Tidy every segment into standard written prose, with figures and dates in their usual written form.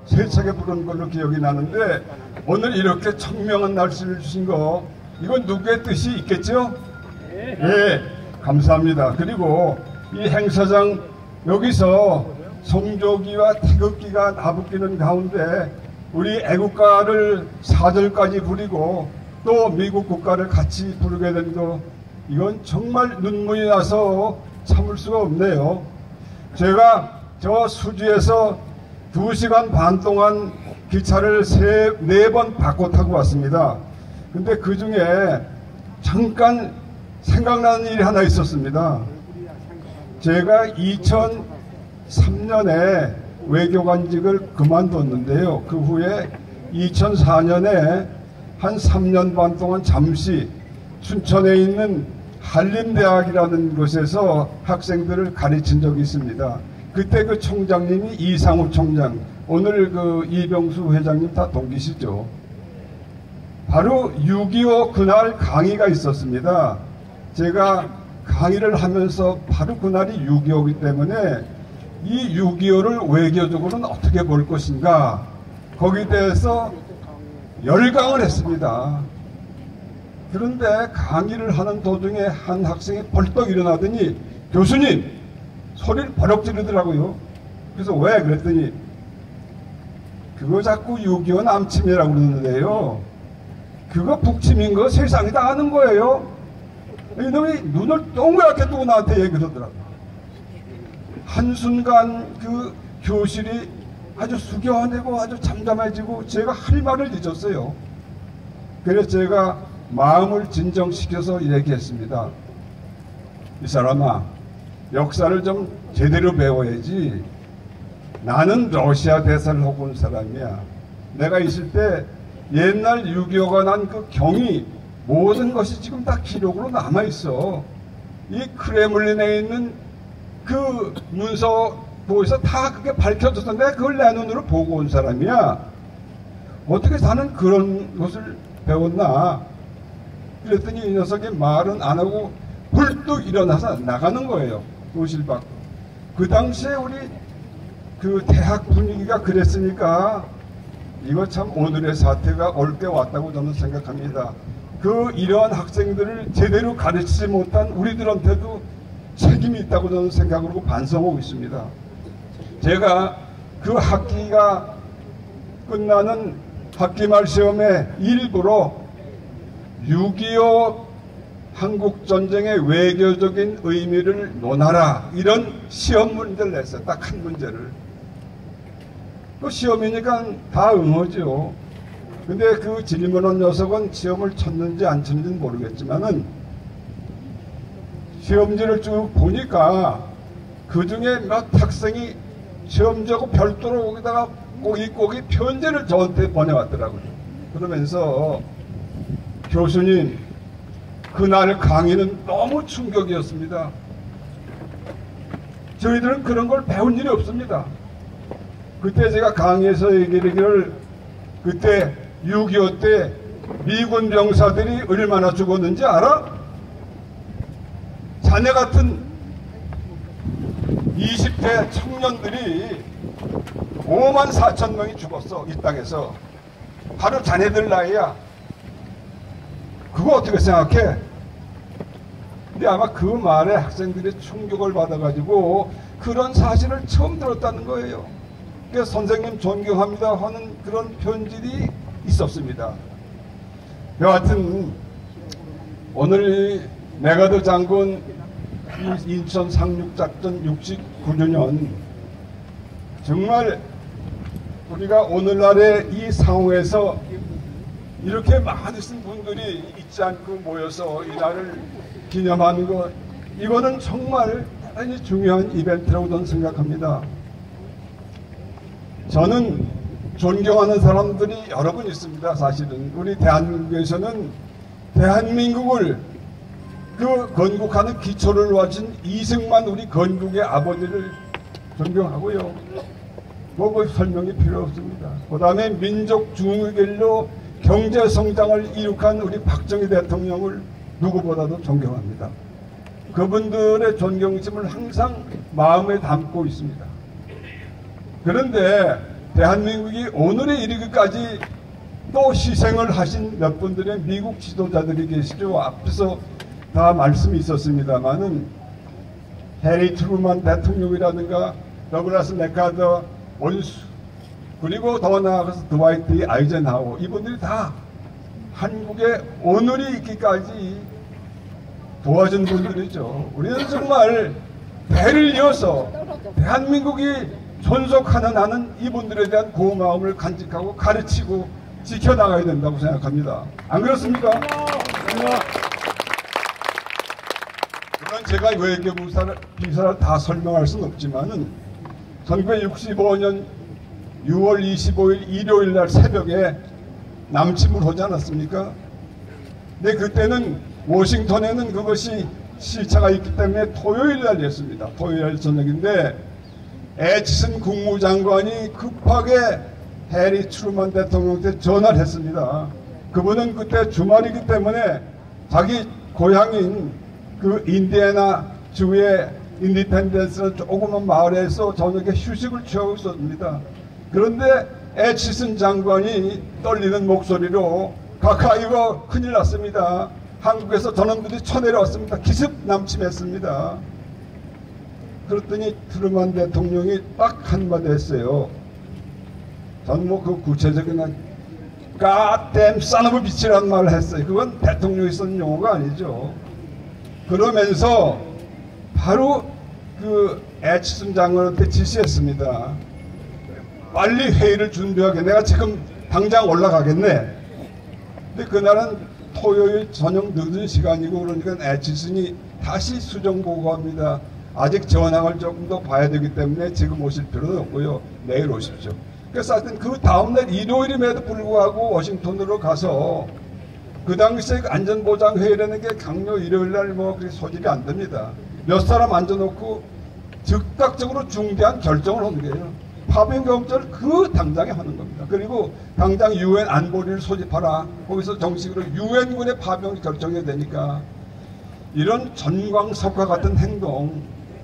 세차게 부른 걸로 기억이 나는데 오늘 이렇게 청명한 날씨를 주신 거 이건 누구의 뜻이 있겠죠? 예, 감사합니다. 그리고 이 행사장 여기서 성조기와 태극기가 나부끼는 가운데 우리 애국가를 4절까지 부리고 또 미국 국가를 같이 부르게 된 거 이건 정말 눈물이 나서 참을 수가 없네요. 제가 저 수지에서 2시간 반 동안 기차를 4번 바꿔 타고 왔습니다. 근데 그 중에 잠깐 생각나는 일이 하나 있었습니다. 제가 2003년에 외교관직을 그만뒀는데요. 그 후에 2004년에 한 3년 반 동안 잠시 춘천에 있는 한림대학이라는 곳에서 학생들을 가르친 적이 있습니다. 그때 그 총장님이 이상우 총장, 오늘 그 이병수 회장님 다 동기시죠. 바로 6.25 그날 강의가 있었습니다. 제가 강의를 하면서 바로 그날이 6.25이기 때문에 이 6.25를 외교적으로는 어떻게 볼 것인가 거기에 대해서 열강을 했습니다. 그런데 강의를 하는 도중에 한 학생이 벌떡 일어나더니 교수님 소리를 버럭 지르더라고요. 그래서 왜? 그랬더니 그거 자꾸 6.25 남침이라고 그러는데요. 그거 북침인 거 세상이 다 아는 거예요. 이놈이 눈을 동그랗게 뜨고 나한테 얘기를 하더라고요. 한순간 그 교실이 아주 숙연하고 아주 잠잠해지고 제가 할 말을 잊었어요. 그래서 제가 마음을 진정시켜서 얘기했습니다. 이 사람아, 역사를 좀 제대로 배워야지. 나는 러시아 대사를 하고 온 사람이야. 내가 있을 때 옛날 6.25가 난 그 경위 모든 것이 지금 다 기록으로 남아있어. 이 크레물린에 있는 그 문서 보고서 다 그게 밝혀져서 내가 그걸 내 눈으로 보고 온 사람이야. 어떻게 나는 그런 것을 배웠나? 그랬더니 이 녀석이 말은 안 하고 불뚝 일어나서 나가는 거예요. 교실 밖. 그 당시에 우리 그 대학 분위기가 그랬으니까 이거 참 오늘의 사태가 올 때 왔다고 저는 생각합니다. 그 이러한 학생들을 제대로 가르치지 못한 우리들한테도 책임이 있다고 저는 생각하고 반성하고 있습니다. 제가 그 학기가 끝나는 학기말 시험에 일부러 6.25 한국전쟁의 외교적인 의미를 논하라 이런 시험 문제를 냈어요. 딱 한 문제를. 그 시험이니까 다 응하죠. 근데 그 질문한 녀석은 시험을 쳤는지 안 쳤는지는 모르겠지만은 시험지를 쭉 보니까 그 중에 몇 학생이 시험지하고 별도로 거기다가 꼬깃꼬깃 편지를 저한테 보내왔더라고요. 그러면서 교수님, 그날 강의는 너무 충격이었습니다. 저희들은 그런 걸 배운 일이 없습니다. 그때 제가 강의에서 얘기를 그때 6.25 때 미군 병사들이 얼마나 죽었는지 알아? 자네 같은 20대 청년들이 5만 4천 명이 죽었어. 이 땅에서. 바로 자네들 나이야. 그거 어떻게 생각해? 근데 아마 그 말에 학생들이 충격을 받아가지고 그런 사실을 처음 들었다는 거예요. 그래서 선생님 존경합니다 하는 그런 편지들이 있었습니다. 여하튼 오늘 메가더 장군 인천 상륙작전 69주년 정말 우리가 오늘날의 이 상황에서 이렇게 많은 분들이 잊지 않고 모여서 이 날을 기념하는 것 이거는 정말 대단히 중요한 이벤트라고 저는 생각합니다. 저는 존경하는 사람들이 여러 분 있습니다. 사실은 우리 대한민국에서는 대한민국을 그 건국하는 기초를 놓아진 이승만 우리 건국의 아버지를 존경하고요. 뭐 설명이 필요 없습니다. 그 다음에 민족 중흥의 길로 경제 성장을 이룩한 우리 박정희 대통령을 누구보다도 존경합니다. 그분들의 존경심을 항상 마음에 담고 있습니다. 그런데 대한민국이 오늘에 이르기까지 또 희생을 하신 몇 분들의 미국 지도자들이 계시죠. 앞에서 다 말씀이 있었습니다만은 해리 트루먼 대통령이라든가 더글라스 맥카더 원수, 그리고 더 나아가서 드와이트 아이젠하워, 이분들이 다 한국의 오늘이 있기까지 도와준 분들이죠. 우리는 정말 배를 이어서 대한민국이 존속하는 한은 이분들에 대한 고마움을 간직하고 가르치고 지켜나가야 된다고 생각합니다. 안 그렇습니까? 물론 제가 외교부 비서를 다 설명할 수는 없지만은 1965년 6월 25일 일요일 날 새벽에 남침을 하지 않았습니까? 근데 그때는 워싱턴에는 그것이 시차가 있기 때문에 토요일 날이었습니다. 토요일 날 저녁인데 애치슨 국무장관이 급하게 해리 트루먼 대통령한테 전화를 했습니다. 그분은 그때 주말이기 때문에 자기 고향인 그 인디애나 주의 인디펜던스 조그만 마을에서 저녁에 휴식을 취하고 있었습니다. 그런데 애치슨 장관이 떨리는 목소리로 카카, 이거 큰일 났습니다. 한국에서 전원들이 쳐내려왔습니다. 기습 남침했습니다. 그랬더니 트루먼 대통령이 딱 한마디 했어요. 저는 뭐 그 구체적인 God son of a bitch라는 말을 했어요. 그건 대통령이 쓴 용어가 아니죠. 그러면서 바로 그 애치슨 장관한테 지시했습니다. 빨리 회의를 준비하게. 내가 지금 당장 올라가겠네. 근데 그날은 토요일 저녁 늦은 시간이고 그러니까 애치슨이 다시 수정 보고합니다. 아직 전황을 조금 더 봐야 되기 때문에 지금 오실 필요는 없고요. 내일 오십시오. 그래서 하여튼 그 다음날 일요일임에도 불구하고 워싱턴으로 가서 그 당시에 안전보장회의라는 게 강요 일요일날 뭐 그렇게 소집이 안 됩니다. 몇 사람 앉아놓고 즉각적으로 중대한 결정을 하는 거예요. 파병 경찰을 그 당장에 하는 겁니다. 그리고 당장 유엔 안보리를 소집하라. 거기서 정식으로 유엔군의 파병이 결정해야 되니까 이런 전광석과 같은 행동,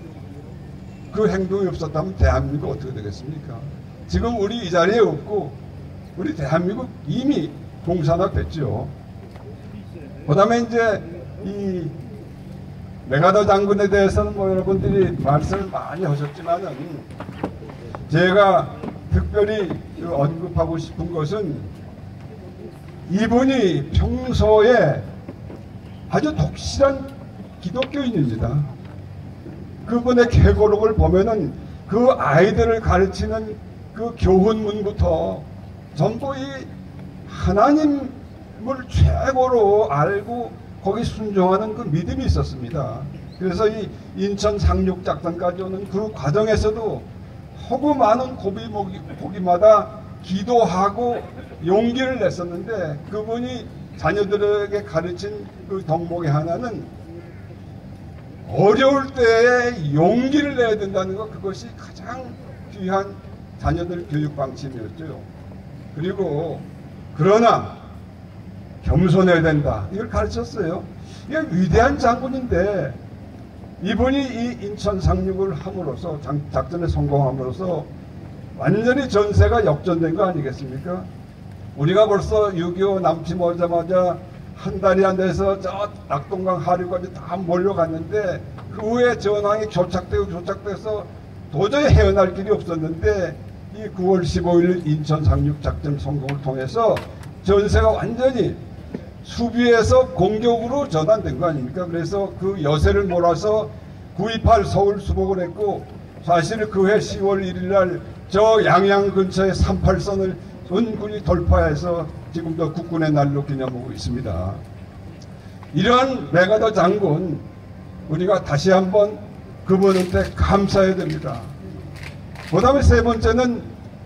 그 행동이 없었다면 대한민국 어떻게 되겠습니까? 지금 우리 이 자리에 없고 우리 대한민국 이미 공산화 됐죠. 그 다음에 이제 이 메가더 장군에 대해서는 뭐 여러분들이 말씀을 많이 하셨지만은 제가 특별히 언급하고 싶은 것은 이분이 평소에 아주 독실한 기독교인입니다. 그분의 계곡록을 보면은 그 아이들을 가르치는 그 교훈문부터 전부 이 하나님을 최고로 알고 거기 순종하는 그 믿음이 있었습니다. 그래서 이 인천 상륙작전까지 오는 그 과정에서도 허구 많은 고비마다 기도하고 용기를 냈었는데 그분이 자녀들에게 가르친 그 덕목의 하나는 어려울 때에 용기를 내야 된다는 것, 그것이 가장 귀한 자녀들 교육 방침이었죠. 그리고 그러나 겸손해야 된다, 이걸 가르쳤어요. 이게 위대한 장군인데 이분이 이 인천 상륙을 함으로써 작전에 성공함으로써 완전히 전세가 역전된 거 아니겠습니까? 우리가 벌써 6.25 남침오자마자 한 달이 안 돼서 저 낙동강 하류까지 다 몰려갔는데 그 후에 전황이 교착돼서 도저히 헤어날 길이 없었는데 이 9월 15일 인천 상륙 작전 성공을 통해서 전세가 완전히 수비에서 공격으로 전환된 거 아닙니까? 그래서 그 여세를 몰아서 9.28 서울 수복을 했고 사실 그해 10월 1일 날 저 양양 근처에 38선을 은군이 돌파해서 지금도 국군의 날로 기념하고 있습니다. 이러한 메가더 장군, 우리가 다시 한번 그분한테 감사해야 됩니다. 그 다음에 세 번째는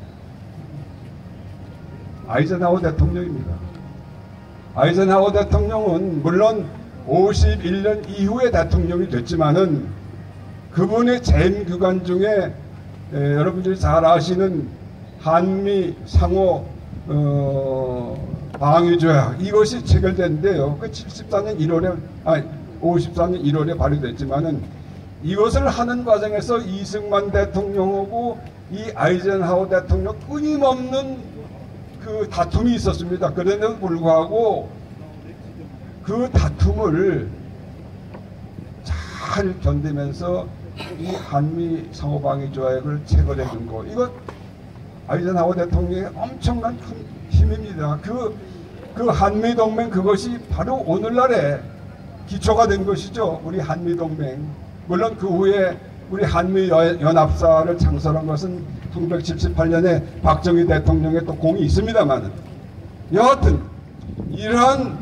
아이젠하워 대통령입니다. 아이젠하워 대통령은 물론 51년 이후에 대통령이 됐지만은 그분의 재임 기간 중에 여러분들이 잘 아시는 한미 상호 방위 조약, 이것이 체결됐는데요. 그 74년 1월에 54년 1월에 발의됐지만은 이것을 하는 과정에서 이승만 대통령하고 이 아이젠하워 대통령 끊임없는 그 다툼이 있었습니다. 그런데도 불구하고 그 다툼을 잘 견디면서 이 한미 상호방위 조약을 체결해 준 거, 이거 아이젠하워 대통령의 엄청난 큰 힘입니다. 그 한미 동맹, 그것이 바로 오늘날에 기초가 된 것이죠. 우리 한미 동맹. 물론 그 후에 우리 한미 연합사를 창설한 것은 1978년에 박정희 대통령의 또 공이 있습니다만, 여하튼 이러한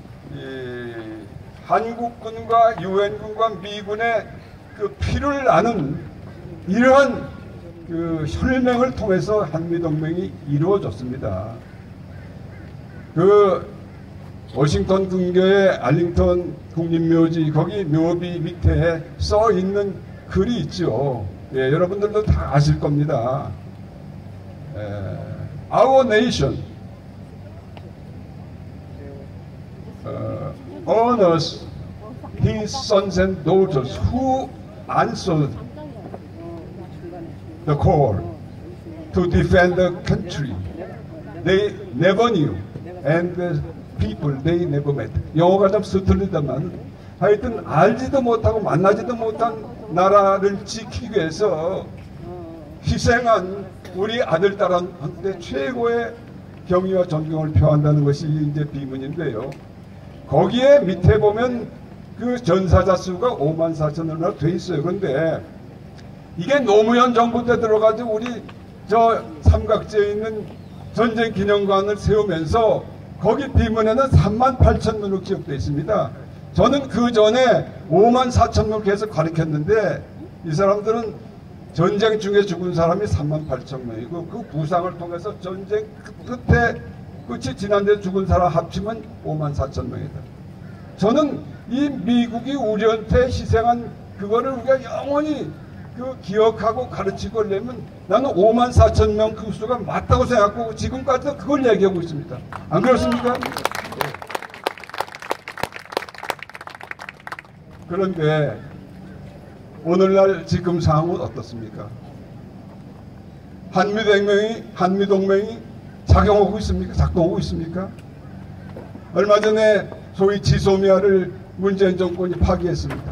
한국군과 유엔군과 미군의 그 피를 나는 이러한 그 혈맹을 통해서 한미동맹이 이루어졌습니다. 그 워싱턴 근교의 알링턴 국립묘지, 거기 묘비 밑에 써 있는 글이 있죠. 예, 여러분들도 다 아실 겁니다. Our nation honors his sons and daughters who answered the call to defend the country they never knew and the people they never met. 영어가 좀 서툴리다만 하여튼 알지도 못하고 만나지도 못한 나라를 지키기 위해서 희생한 우리 아들, 딸한테 최고의 경의와 존경을 표한다는 것이 이제 비문인데요. 거기에 밑에 보면 그 전사자 수가 54,000으로 돼 있어요. 그런데 이게 노무현 정부 때 들어가지고 우리 저 삼각지에 있는 전쟁 기념관을 세우면서 거기 비문에는 38,000명으로 기록되어 있습니다. 저는 그 전에 54,000명을 계속 가르쳤는데 이 사람들은 전쟁 중에 죽은 사람이 38,000명이고 그 부상을 통해서 전쟁 끝이 지난데 죽은 사람 합치면 54,000명이다. 저는 이 미국이 우리한테 희생한 그거를 우리가 영원히 그 기억하고 가르치고 하려면 나는 54,000명 그 수가 맞다고 생각하고 지금까지도 그걸 얘기하고 있습니다. 안 그렇습니까? 그런데 오늘날 지금 상황은 어떻습니까? 한미동맹이 작용하고 있습니까? 작동하고 있습니까? 얼마 전에 소위 지소미아를 문재인 정권이 파기했습니다.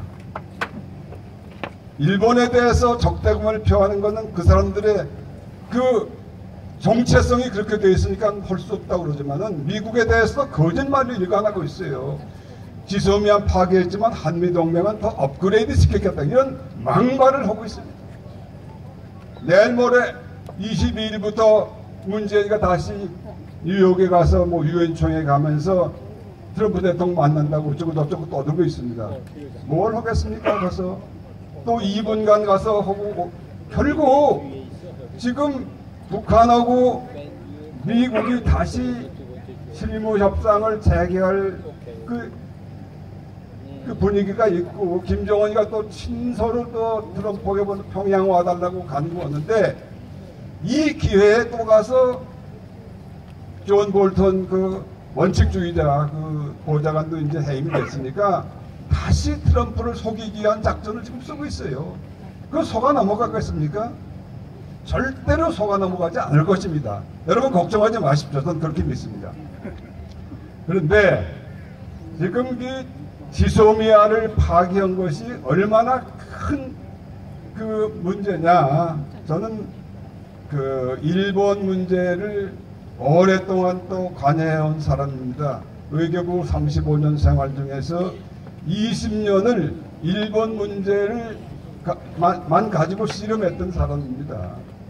일본에 대해서 적대감을 표하는 것은 그 사람들의 그 정체성이 그렇게 되어 있으니까 할 수 없다고 그러지만은 미국에 대해서 거짓말을 일관하고 있어요. 지소미아 파괴했지만 한미동맹은 더 업그레이드 시켰겠다, 이런 망발을 하고 있습니다. 내일 모레 22일부터 문재인이가 다시 뉴욕에 가서 뭐 유엔총회 가면서 트럼프 대통령 만난다고 어쩌고 저쩌고 떠들고 있습니다. 뭘 하겠습니까? 가서 또 2분간 가서 하고 결국 지금 북한하고 미국이 다시 실무 협상을 재개할 그 분위기가 있고 김정은이가 또 친서로 또 트럼프에게 평양 와달라고 간구했는데 이 기회에 또 가서 존 볼턴 그 원칙주의자 그 보좌관도 이제 해임이 됐으니까 다시 트럼프를 속이기 위한 작전을 지금 쓰고 있어요. 그 속아 넘어가겠습니까? 절대로 속아 넘어가지 않을 것입니다. 여러분 걱정하지 마십시오. 저는 그렇게 믿습니다. 그런데 지금 이 지소미아를 파기한 것이 얼마나 큰 그 문제냐. 저는 그 일본 문제를 오랫동안 또 관여해온 사람입니다. 외교부 35년 생활 중에서 20년을 일본 문제를 만 가지고 씨름했던 사람입니다.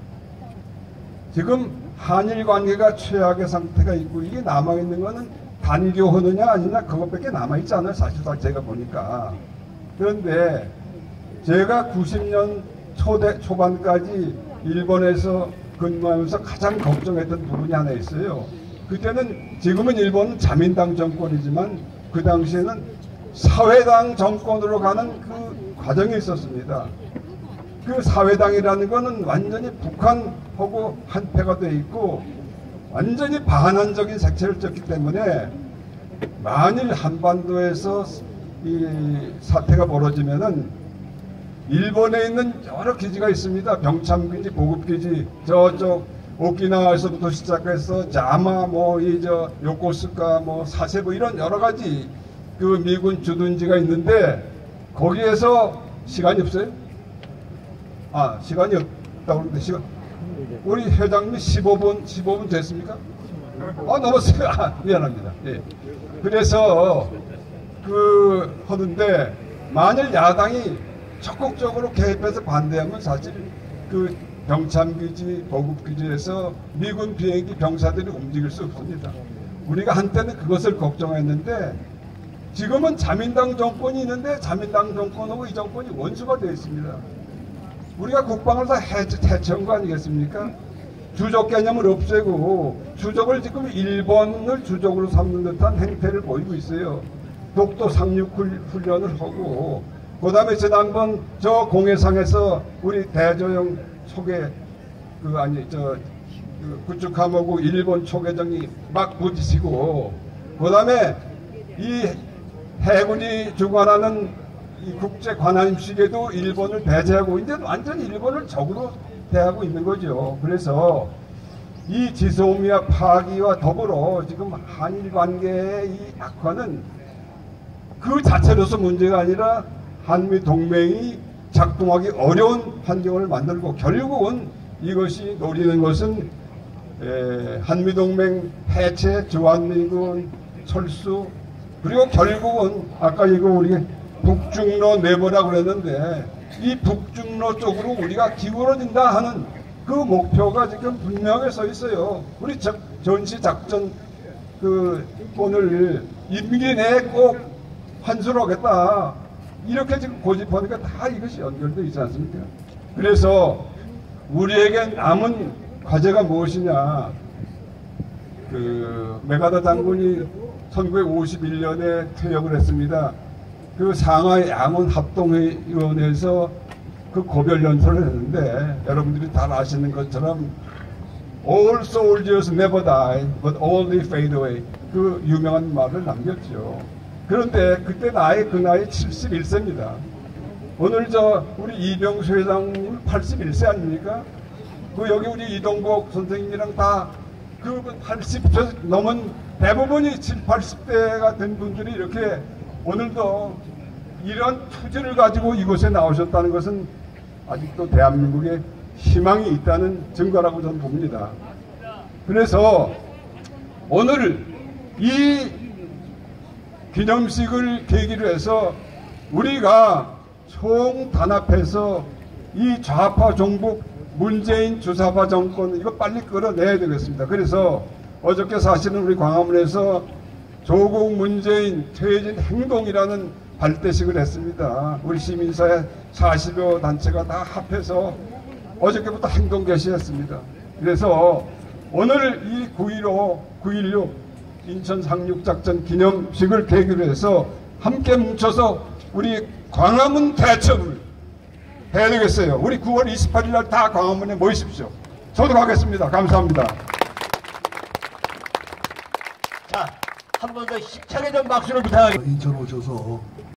지금 한일 관계가 최악의 상태가 있고 이게 남아있는 거는 단교하느냐 아니냐 그것밖에 남아있지 않아요. 사실상 제가 보니까. 그런데 제가 90년 초반까지 일본에서 근무하면서 가장 걱정했던 부분이 하나 있어요. 그때는 지금은 일본은 자민당 정권이지만 그 당시에는 사회당 정권으로 가는 그 과정이 있었습니다. 그 사회당이라는 거는 완전히 북한하고 한패가 돼 있고 완전히 반환적인 색채를 졌기 때문에 만일 한반도에서 이 사태가 벌어지면은 일본에 있는 여러 기지가 있습니다. 병참기지, 보급기지, 저쪽 오키나와에서부터 시작해서 자마, 요코스카, 사세보 이런 여러 가지 그 미군 주둔지가 있는데 거기에서 시간이 없어요? 시간이 없다고 그러는데 우리 회장님 15분 됐습니까? 넘었어요. 미안합니다. 예. 그래서 하는데 만일 야당이 적극적으로 개입해서 반대하면 사실 그 병참기지, 보급기지에서 미군 비행기 병사들이 움직일 수 없습니다. 우리가 한때는 그것을 걱정했는데 지금은 자민당 정권이 있는데 자민당 정권하고 이 정권이 원수가 되어 있습니다. 우리가 국방을 다 해체한 거 아니겠습니까? 주적 개념을 없애고 주적을 지금 일본을 주적으로 삼는 듯한 행태를 보이고 있어요. 독도 상륙 훈련을 하고 그 다음에 지난번 저 공해상에서 우리 대조영 초계 구축함하고 일본 초계정이 막 부딪히고 그 다음에 이 해군이 주관하는 이 국제 관함식에도 일본을 배제하고 이제 완전히 일본을 적으로 대하고 있는 거죠. 그래서 이 지소미아 파기와 더불어 지금 한일 관계의 이 악화는 그 자체로서 문제가 아니라 한미 동맹이 작동하기 어려운 환경을 만들고 결국은 이것이 노리는 것은 한미 동맹 해체, 주한미군 철수 그리고 결국은 아까 이거 우리 북중로 내보라고 그랬는데 이 북중로 쪽으로 우리가 기울어진다 하는 그 목표가 지금 분명히 서 있어요. 우리 전시작전 오늘 임기 내에 꼭 환수를 하겠다. 이렇게 지금 고집하니까 다 이것이 연결되어 있지 않습니까? 그래서 우리에게 남은 과제가 무엇이냐. 메가더 장군이 1951년에 퇴역을 했습니다. 상하이 양원 합동위원회에서 고별 연설을 했는데 여러분들이 다 아시는 것처럼 All soldiers never die, but only fade away. 그 유명한 말을 남겼죠. 그런데 그때 그 나이 71세입니다. 오늘 우리 이병수 회장님 81세 아닙니까? 여기 우리 이동복 선생님이랑 다 80세 넘은 대부분이 70, 80대가 된 분들이 이렇게 오늘도 이런 투지를 가지고 이곳에 나오셨다는 것은 아직도 대한민국에 희망이 있다는 증거라고 저는 봅니다. 그래서 오늘 이 기념식을 계기로 해서 우리가 총단합해서 이 좌파 종북 문재인 주사파 정권 이거 빨리 끌어내야 되겠습니다. 그래서 어저께 사실은 우리 광화문에서 조국 문재인 퇴진 행동이라는 발대식을 했습니다. 우리 시민사회 40여 단체가 다 합해서 어저께부터 행동 개시했습니다. 그래서 오늘 이 9.16 인천 상륙작전 기념식을 계기로 해서 함께 뭉쳐서 우리 광화문 대첩을 해야 되겠어요. 우리 9월 28일 날 다 광화문에 모이십시오. 저도 가겠습니다. 감사합니다. 자, 한 번 더 힘차게 좀 박수를 부탁하겠습니다. 인천 오셔서